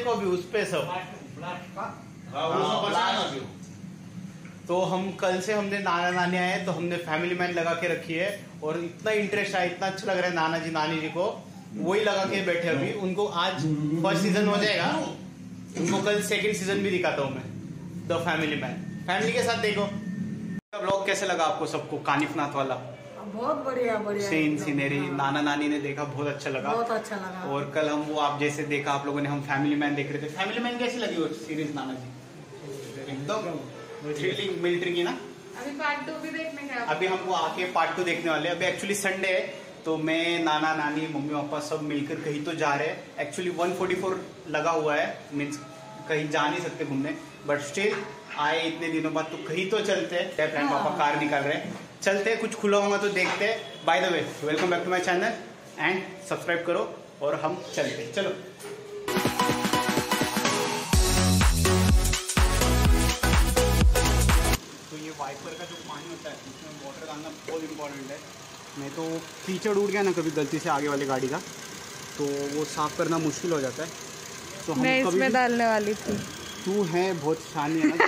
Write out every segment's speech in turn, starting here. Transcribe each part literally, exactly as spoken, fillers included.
देखो अभी उस पे सब। तो हम कल से हमने नाना नानी आए तो हमने फैमिली मैन लगा के रखी है और इतना इंटरेस्ट आया, इतना अच्छा लग रहा है नाना जी नानी जी को, वही लगा के बैठे अभी। उनको आज फर्स्ट सीजन हो जाएगा, उनको कल सेकंड सीजन भी दिखाता हूँ मैं, द फैमिली मैन। फैमिली के साथ देखो। व्लॉग कैसे लगा आपको सबको, कानिफनाथ वाला? बहुत बढ़िया बढ़िया सीन सीनरी नाना नानी ने देखा, बहुत अच्छा लगा, बहुत अच्छा लगा। और कल हम वो आप जैसे देखा आप लोगों ने, हम फैमिली मैन देख रहे थे। फैमिली मैन कैसी लगी वो सीरीज नाना जी? एकदम थ्रिलिंग मिलिट्री की ना। अभी पार्ट टू भी देखने का, अभी हमको आके पार्ट टू देखने वाले। अभी एक्चुअली संडे है तो मैं नाना नानी मम्मी पापा सब मिलकर कहीं तो जा रहे हैं। एक्चुअली वन फोर्टी फोर लगा हुआ है, मीन्स कहीं जा नहीं सकते घूमने, बट स्टिल आए इतने दिनों बाद तो कहीं तो चलते हैं। फ्रेंड पापा कार निकाल रहे हैं, चलते हैं, कुछ खुला होगा तो देखते हैं। By the way welcome back to my channel and subscribe करो और हम चलते हैं। चलो तो ये वाइपर का जो पानी होता है उसमें वाटर डालना बहुत इंपॉर्टेंट है। नहीं तो कीचड़ उड़ गया ना कभी गलती से आगे वाली गाड़ी का, तो वो साफ करना मुश्किल हो जाता है। तो हम मैं इसमें डालने वाली थी। तू है बहुत शानी है ना।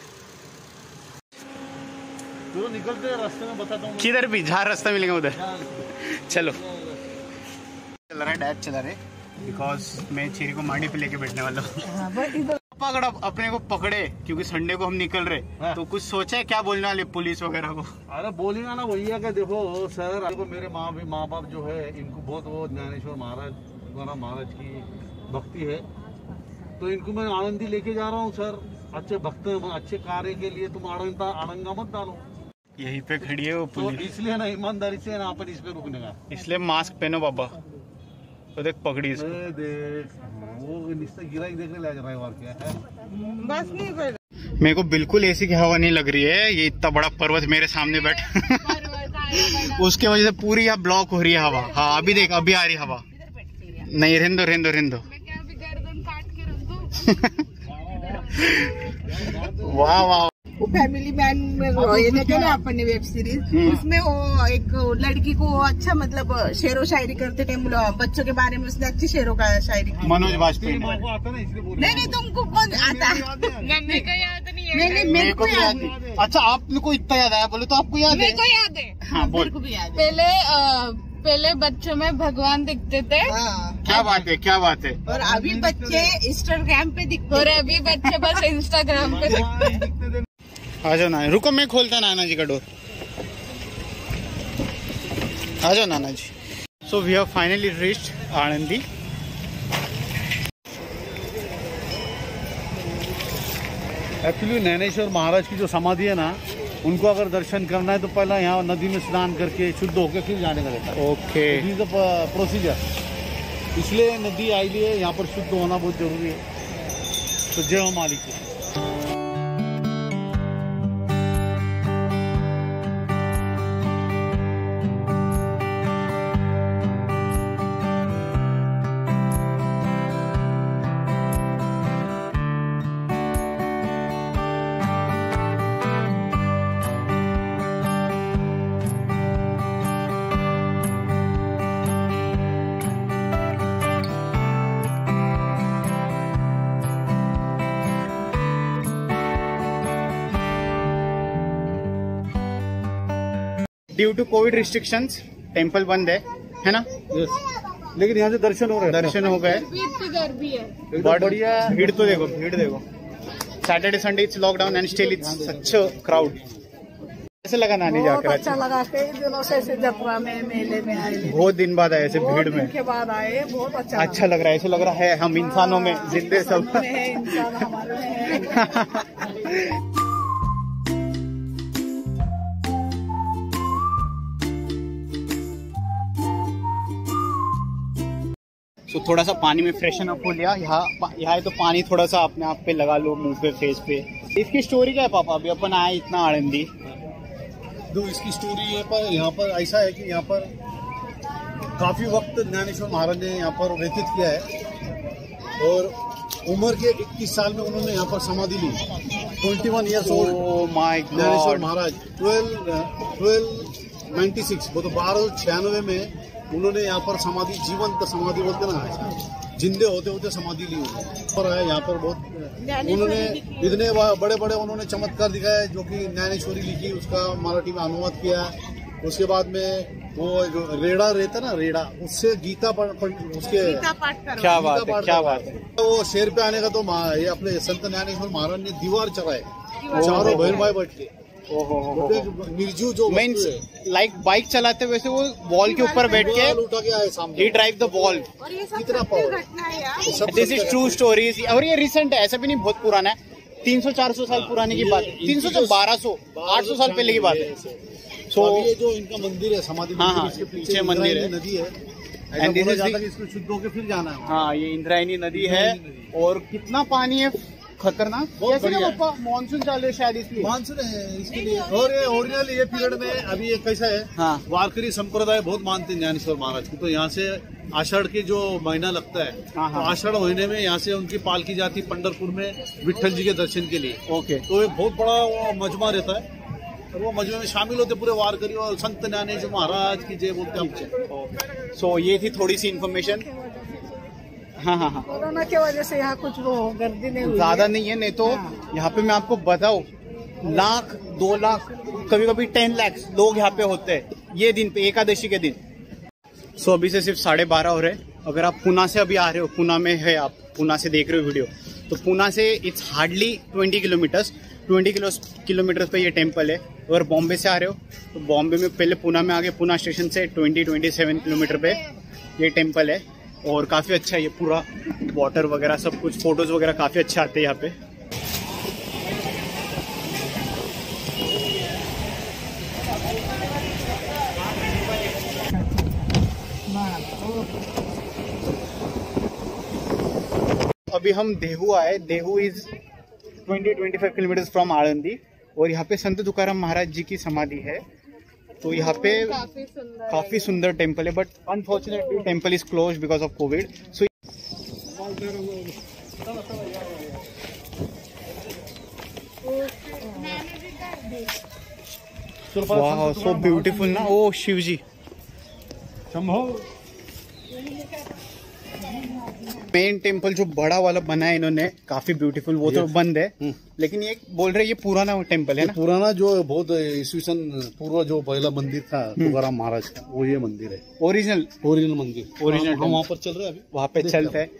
तो निकलते रास्ते में बताता हूँ किधर भी जहाँ रास्ता मिलेगा उधर चलो। चल रहा है डैड चला रहे, बिकॉज मैं चेरी को मांडी पे लेके बैठने वाला हूँ। पकड़ा अपने को पकड़े क्योंकि संडे को हम निकल रहे। हाँ। तो कुछ सोचा है क्या बोलने वाले पुलिस वगैरह को? अरे बोलेगा ना भैया का, देखो सर आपको मेरे माँ भी माँ बाप जो है इनको बहुत वो ज्ञानेश्वर महाराज द्वारा महाराज की भक्ति है, तो इनको मैं आनंदी लेके जा रहा हूँ सर। अच्छे भक्त अच्छे कार्य के लिए तुम आनंद आनंदा मत डालो। यही पे खड़ी है वो पुलिस, तो इसलिए ना ईमानदारी से ना अपन इस पे रुकने का, इसलिए मास्क पहनो बाबा। तो देख पकड़ी इसको, देख वो गिरा देखने लग रहा है क्या है। बस नहीं कर, मेरे को बिल्कुल एसी की हवा नहीं लग रही है। ये इतना बड़ा पर्वत मेरे सामने बैठा उसके वजह से पूरी यहाँ ब्लॉक हो रही है हवा। हाँ अभी देख अभी आ रही हवा। नहीं रेंदो रेंदो रेंदो वाह वाह। वो फैमिली मैन में ये देखा ना अपन ने वेब सीरीज, उसमें वो एक लड़की को अच्छा मतलब शेरो शायरी करते थे बच्चों के बारे में, उसने अच्छी शेरों का शायरी की। मनोज वाजपेयी। नहीं नहीं तुमको कौन आता? मम्मी को याद नहीं है। नहीं नहीं मेरे को याद है। अच्छा आपने को इतना याद आया, बोले तो आपको याद है? मेरे को याद है। हाँ बोल। को भी याद है। पहले आ, पहले बच्चों में भगवान दिखते थे। हाँ। क्या बात है क्या बात है। और अभी बच्चे इंस्टाग्राम पे दिखते, और अभी बच्चे बस इंस्टाग्राम पे दिखते। आ जाओ ना, रुको मैं खोलता नाना जी का डोर। आ जाओ नाना जी। So we have finally reached Alandi. Actually Dnyaneshwar Maharaj की जो समाधि है ना, उनको अगर दर्शन करना है तो पहला यहाँ नदी में स्नान करके शुद्ध होकर फिर जाने का रहता है। Okay this is the procedure. इसलिए नदी आई लिए यहाँ पर शुद्ध होना बहुत जरूरी है। तो जय हो मालिक की। Due to covid restrictions temple बंद है है ना? yes. लेकिन यहाँ से दर्शन हो रहे हैं। दर्शन हो गए। भी है बहुत बढ़िया। भीड़ तो देखो, भीड़ देखो। Saturday Sunday it's lockdown and still it's such a crowd. कैसे लगा नानी जाकर? अच्छा लगा। कई दिनों से ऐसे जतरा में मेले में आए, बहुत दिन बाद आए ऐसे भीड़ में के बाद आए। बहुत अच्छा अच्छा लग रहा है। ऐसे लग रहा है हम इंसानों में जिंदे सब है, इंसान हमारे में है। तो थोड़ा सा पानी में फ्रेशन अप हो लिया। यहाँ यहाँ तो पानी थोड़ा सा अपने आप पे लगा लो, मुंह पे, फेस पे। इसकी स्टोरी क्या है पापा? अभी अपन आए इतना आनंदी। तो इसकी स्टोरी ये पर यहाँ पर ऐसा है कि यहाँ पर काफी वक्त ज्ञानेश्वर महाराज ने यहाँ पर व्यतीत किया है और उम्र के इक्कीस साल में उन्होंने यहाँ पर समाधि ली। Twenty one years old my Dnyaneshwar Maharaj. Twelve twelve ninety six वो तो बारह छियानवे में उन्होंने यहाँ पर समाधि, जीवंत समाधि बोलते ना, जिंदे होते होते समाधि ली हुई पर है यहाँ पर बहुत उन्होंने इतने बड़े बड़े उन्होंने चमत्कार दिखाए जो कि ज्ञानेश्वरी लिखी उसका मराठी में अनुवाद किया। उसके बाद में वो रेड़ा रहता ना रेड़ा उससे गीता पढ़ उसके क्या बात है क्या बात है। तो वो शेर पे आने का तो ये अपने संत ज्ञानेश्वर महाराज ने दीवार चढ़ाए चारों बहन भाई बैठ के निर्जीव जो मीन्स लाइक बाइक चलाते वैसे वो वॉल के ऊपर बैठ के उठा के आए सामने ही ड्राइव द वॉल। कितना power this is true stories और ये रिसेंट है ऐसा भी नहीं बहुत पुराना है। तीन सौ चार सौ साल पुराने की बात है। तीन सौ से बारह सौ आठ सौ साल पहले की बात है। सो ये जो इनका मंदिर है समाधि हाँ इसके पीछे मंदिर है नदी है एंड दिस इज इसको शुद्ध होके फिर जाना है। हाँ ये इंद्रायणी नदी है और कितना पानी है खतरनाक। कैसे ना पापा मानसून चालू है शायद इसलिए मानसून है इसके लिए। और ये ओरिजिनल ये पीरियड में अभी ये कैसा है हाँ वारकरी संप्रदाय बहुत मानते हैं ज्ञानेश्वर महाराज को। तो यहाँ से आषाढ़ के जो महीना लगता है हाँ, तो हाँ। आषाढ़ महीने में यहाँ से उनकी पालकी जाती पंढरपुर में विट्ठल जी के दर्शन के लिए। ओके तो ये बहुत बड़ा वो मजमा रहता है और वो मजमे में शामिल होते पूरे वारकरी और संत ज्ञानेश्वर महाराज की जय बोलते हैं। सो ये थी थोड़ी सी इन्फॉर्मेशन। हाँ हाँ हाँ कोरोना की वजह से यहाँ कुछ वो गर्दी नहीं हुई ज्यादा नहीं है नहीं तो यहाँ पे मैं आपको बताऊं लाख दो लाख कभी कभी टेन लाख लोग यहाँ पे होते हैं ये दिन पे एकादशी के दिन। सो अभी से सिर्फ साढ़े बारह हो रहे हैं। अगर आप पुणे से अभी आ रहे हो पुणे में है आप पुणे से देख रहे हो वीडियो तो पुणे से it's hardly twenty kilometers twenty kilo kilometer पे ये टेम्पल है। अगर बॉम्बे से आ रहे हो तो बॉम्बे में पहले पुणे में आगे पुणे स्टेशन से ट्वेंटी ट्वेंटी सेवन किलोमीटर पे ये टेम्पल है और काफ़ी अच्छा है ये पूरा वाटर वगैरह सब कुछ फोटोज वगैरह काफ़ी अच्छे आते हैं यहाँ पे। अभी हम देहू आए। Dehu is twenty twenty five kilometer from Alandi और यहाँ पे संत तुकाराम महाराज जी की समाधि है। तो यहाँ पे काफी सुंदर काफी सुंदर टेम्पल है but unfortunately temple is close because of covid. So वाह सो ब्यूटीफुल ना। ओ शिव जी मेन टेम्पल जो बड़ा वाला बना है इन्होंने काफी ब्यूटीफुल वो तो बंद है लेकिन ये बोल रहे ये पुराना टेम्पल है ना। पुराना जो बहुत ईस्वी सन पूर्व जो पहला मंदिर था तुकाराम महाराज का वो ये मंदिर है ओरिजिनल ओरिजिनल मंदिर ओरिजिनल हम वहाँ पर चल रहे हैं अभी वहाँ पे चलते हैं।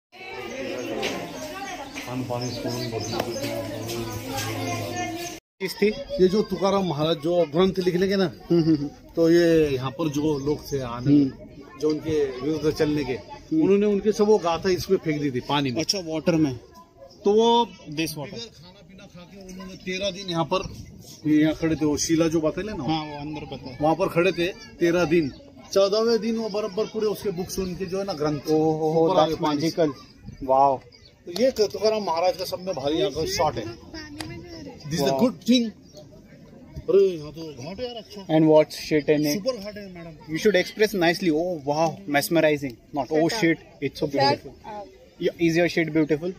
किस थी ये जो तुकाराम महाराज जो ग्रंथ लिखने के ना तो ये यहाँ पर जो लोग थे आने जो उनके विरुद्ध चलने के उन्होंने उनके सब वो गाथा इसमें फेंक दी थी पानी में। अच्छा वाटर में तो वो दिस वाटर खाना पीना खा के उन्होंने तेरह दिन यहाँ पर यहाँ खड़े थे। वो शिला जो बातें ना हाँ वो अंदर पता है वहाँ पर खड़े थे तेरह दिन। चौदहवें दिन वो बराबर पूरे उसके बुक सुन के जो है ना ग्रंथ मैजिकल वाव। तो ये तुकाराम महाराज का सब में भारी यहाँ का शॉट है। This is the good thing. अरे यहाँ तो घाट है यार अच्छा। And what's shit in it super घाट है madam. You should express nicely. Oh wow mesmerizing not oh shit it's so beautiful. Is your shit beautiful?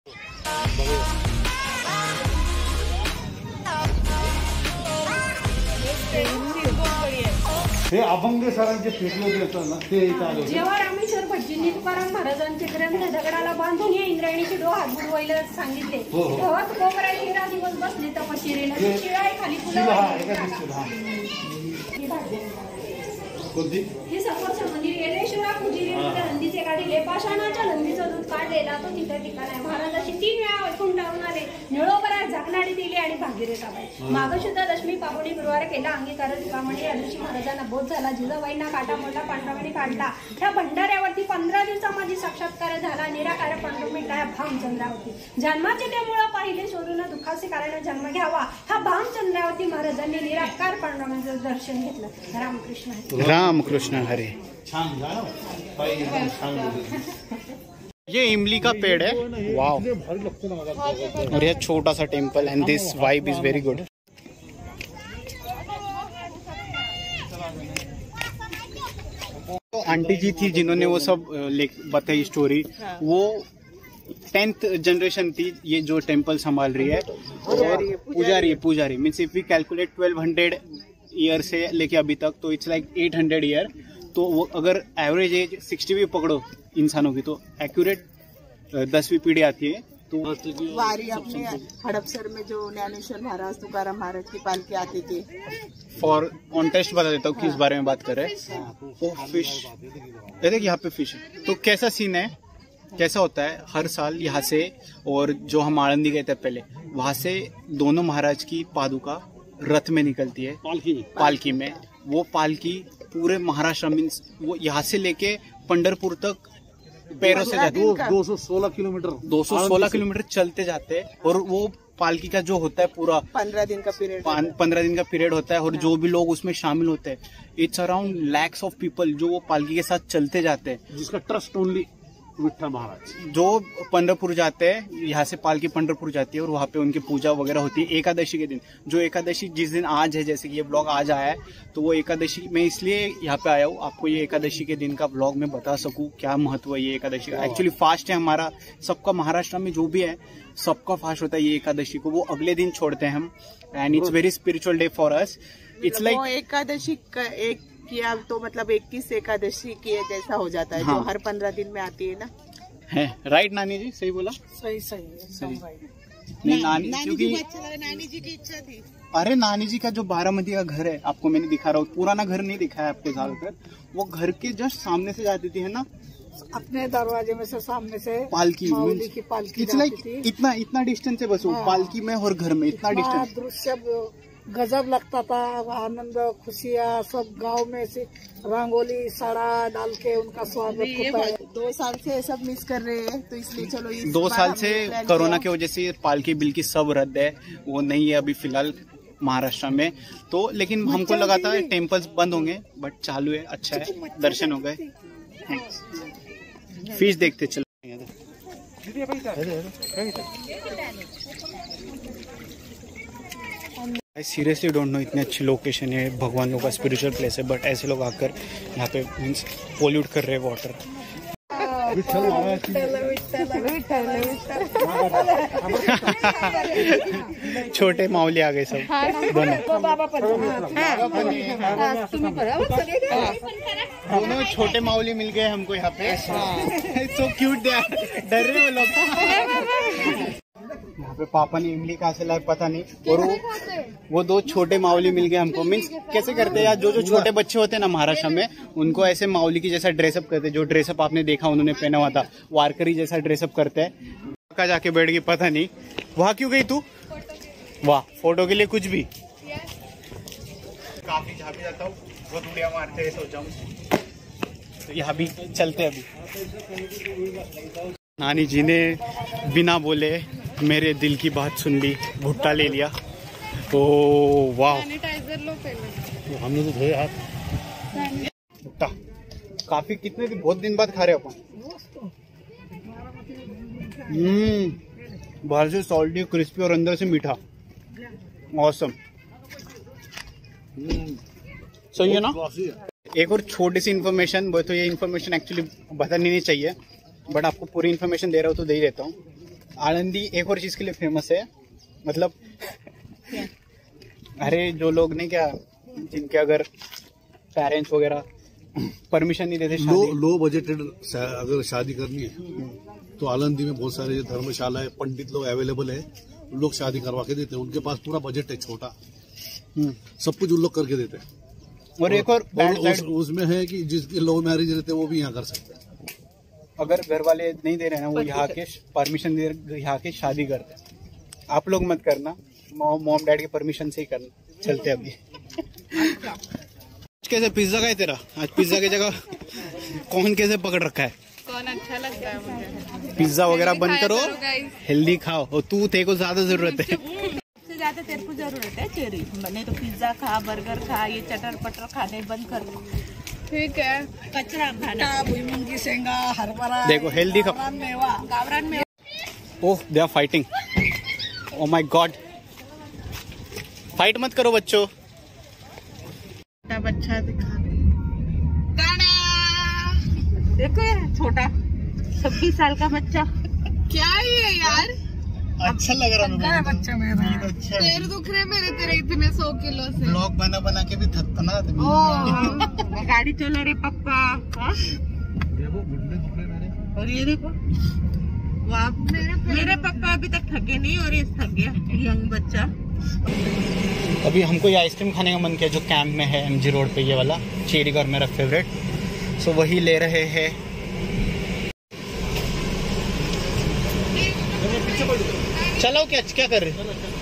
हे अभंग सरांचे फेकले देतात ना ते इथं आले होते. जेव्हा रामेश्वर भटजींनी तुकाराम महाराजांचे ग्रंथ दगडाला बांधून या इंद्रायणीचे डोह हात बुडवायला सांगितले हो, हो. तेव्हा तुकोबरा तेरा दिवस बसले तपश्चर्येनं हे- शिळाई खाली शिला हा एका फुलं दिसतो हा ही भाजी. कोणती ही समोरचं मंदिर गेल्याशिवाय पुजिरीमध्ये नंदीचे काढले पाषाणाच्या नंदीचं दूध काढलेला तो तिथं ठिकाण आहे. महाराजांची तीन वेळा वैकुंठावरून आले निळोबरा झाकणारी दिली आणि भागीरथ आबाई माघशुद्ध दशमी पाबोणी गुरुवार केला अंगीकार तुकामणी या दिवशी महाराजांना बोध झाला. जिजाबाईंना काटा मोडला पांडुरंगाने काढला. त्या भंडाऱ्यावरती पंधरा दिवसामध्ये साक्षात्कार झाला. निराकार पांडुरंगा या भामचंद्रावरती जन्माचे ते मुळं पाहिले शोधून दुःखाचे कारण जन्म घ्यावा. हा भामचंद्रावरती महाराजांनी निराकार पांडुरंगाचं दर्शन घेतलं. रामकृष्ण हरी. राम कृष्ण हरे. छान झालं बाई एकदम छान बोलली. ये इमली का पेड़ है वाव इतने भारी लगते ना मला और यह छोटा सा temple and this vibe is very good. तो आंटी जी थी जिन्होंने वो सब अ, लेख बताई स्टोरी वो टेंथ जनरेशन थी ये जो टेम्पल संभाल रही है और पुजारी है पुजारी means if we calculate twelve hundred year से लेके अभी तक तो it's like eight hundred year. तो वो अगर एवरेज एज सिक्सटी भी पकड़ो इंसानों की तो एक्यूरेट दसवीं पीढ़ी आती है। तो वारी अपने हड़पसर में जो ज्ञानेश्वर महाराज तुकाराम महाराज की पालकी आती थी। फॉर कॉन्टेस्ट बता देता हूँ किस बारे में बात कर रहे हैं। वो फिश देखिए यहाँ पे फिश है। तो कैसा सीन है, कैसा होता है हर साल यहाँ से, और जो हम आनंदी गए थे पहले, वहां से दोनों महाराज की पादुका रथ में निकलती है, पालकी में पालकी में वो पालकी पूरे महाराष्ट्र में, वो यहाँ से लेके पंढरपुर तक पैरों से जाते हैं। दो सौ सोलह किलोमीटर दो सौ सोलह किलोमीटर चलते जाते हैं। और वो पालकी का जो होता है पूरा पंद्रह दिन का पीरियड पंद्रह दिन का पीरियड होता है। और जो भी लोग उसमें शामिल होते हैं, it's around lakhs of people जो वो पालकी के साथ चलते जाते हैं, जिसका ट्रस्ट ओनली विठ्ठल महाराज। जो पंढरपुर जाते हैं, यहाँ से पालकी पंढरपुर जाती है और वहाँ पे उनकी पूजा वगैरह होती है एकादशी के दिन। जो एकादशी जिस दिन आज है, जैसे कि ये ब्लॉग आज आया है, तो वो एकादशी मैं इसलिए यहाँ पे आया हूँ, आपको ये एकादशी के दिन का ब्लॉग में बता सकूँ क्या महत्व है ये एकादशी का। एक्चुअली फास्ट है हमारा सबका, महाराष्ट्र में जो भी है सबका फास्ट होता है ये एकादशी को। वो अगले दिन छोड़ते हैं हम, and it's very spiritual day for us. It's like Ekadashi का एक किया तो मतलब इक्कीस एकादशी किए जैसा हो जाता है। हाँ। जो हर पंद्रह दिन में आती है ना। है राइट नानी जी, सही बोला? सही सही सही। नहीं नानी, क्योंकि नानी जी की इच्छा थी। अरे नानी जी का जो बारामती का घर है, आपको मैंने दिखा रहा हूँ, पुराना घर नहीं दिखाया आपको ज्यादातर, वो घर के जस्ट सामने से जाती थी, है ना, अपने दरवाजे में से सामने से पालकी माऊली की पालकी इट्स लाइक इतना इतना डिस्टेंस है बस वो पालकी में और घर में इतना डिस्टेंस। दृश्य गजब लगता था, आनंद खुशियाँ सब गांव में से रंगोली सड़ा डाल के उनका स्वागत होता है। दो साल से सब मिस कर रहे हैं, तो इसलिए चलो इस दो साल से कोरोना की वजह से पालकी बिल्की सब रद्द है, वो नहीं है अभी फिलहाल महाराष्ट्र में। तो लेकिन हमको लगा था टेम्पल्स बंद होंगे, बट चालू है, अच्छा है, दर्शन हो गए। फिश देखते चलो। आई सीरियसली डोंट नो, इतनी अच्छी लोकेशन है, भगवान लोग का स्पिरिचुअल प्लेस है, बट ऐसे लोग आकर यहाँ पे मीन्स पोल्यूट कर रहे हैं वाटर। छोटे माऊली आ गए सब दोनों दोनों छोटे माऊली मिल गए हमको यहाँ पे। सो क्यूट, डर रहे वो लोग। यहाँ पे पापा ने इमली कहाँ से लाए पता नहीं, और वो वो दो छोटे माऊली मिल गए हमको। मीन्स कैसे करते हैं यार, जो जो छोटे बच्चे होते हैं ना महाराष्ट्र में, उनको ऐसे माऊली की जैसा ड्रेसअप करते हैं। जो ड्रेसअप आपने देखा उन्होंने पहना हुआ था, वारकरी जैसा ड्रेसअप करते हैं। कहाँ जाके बैठ गई पता नहीं, वहाँ क्यों गई तू? वाह, फोटो के लिए कुछ भी। काफी जहाँ भी जाता हूँ वो उड़िया मारते हैं, सोचा हूँ तो यहाँ भी चलते। अभी नानी जी ने बिना बोले मेरे दिल की बात सुन ली, भुट्टा ले लिया। तो वाह, सैनिटाइजर लो पहले। हमने तो धोए हाथ। भुट्टा काफी, कितने दिन, बहुत दिन बाद खा रहे अपन। हम्म, बाहर से सॉल्टी क्रिस्पी और अंदर से मीठा, ऑसम। सही है ना। एक और छोटी सी इन्फॉर्मेशन, वो तो ये इन्फॉर्मेशन एक्चुअली बतानी नहीं चाहिए, बट आपको पूरी इन्फॉर्मेशन दे रहा हूँ तो दे ही देता हूँ। आनंदी एक और चीज के लिए फेमस है, मतलब अरे जो लोग नहीं क्या, जिनके अगर पेरेंट्स वगैरह परमिशन नहीं देते, लो लो बजटेड अगर शादी करनी है तो आनंदी में बहुत सारे धर्मशाला है, पंडित लोग अवेलेबल है, उन लोग शादी करवा के देते हैं। उनके पास पूरा बजट है, छोटा, सब कुछ उन लोग करके देते हैं। और एक और, और उस, उसमें है कि जिसके लव मैरिज रहते हैं वो भी यहाँ कर सकते हैं। अगर घर वाले नहीं दे रहे हैं, वो यहाँ के परमिशन दे, यहाँ के शादी करते हैं। आप लोग मत करना, मॉम डैड की परमिशन से ही करना। चलते अभी। कैसे पिज्जा का है तेरा? आज पिज्जा की जगह कौन कैसे पकड़ रखा है? कौन अच्छा लगता है मुझे? पिज्जा वगैरह बंद करो, हेल्दी खाओ। और तू तेरे को ज्यादा जरूरत है, सबसे ज्यादा तेरे को जरूरत है चेरी। नहीं तो पिज्जा खा, बर्गर खा, ये चटर पटर खाने बंद कर। ठीक है, कचरा खाना, भुईमुंगी शेंगा, हरभरा, देखो हेल्दी खा। मेवा, गावरान मेवा। Oh, they are fighting. Oh my god, fight मत करो बच्चों। बच्चा दिखा, देखो यार, छोटा छब्बीस साल का बच्चा। क्या ये यार? अच्छा लग रहा है है बच्चा मेरा। अच्छा पैर दुख रहे मेरे तेरे इतने सौ किलो से। ब्लॉग बना बना के भी थकता ना आदमी। ओ गाड़ी चला रे पप्पा। देखो घुटने दुख रहे मेरे। और ये देखो वाह, मेरे मेरे पापा अभी तक थके नहीं और ये थक गया यंग बच्चा। अभी हमको ये आइसक्रीम खाने का मन किया जो कैंप में है, एमजी रोड पे, ये वाला चेरी का मेरा फेवरेट, सो वही ले रहे हैं। चलो क्या क्या कर रहे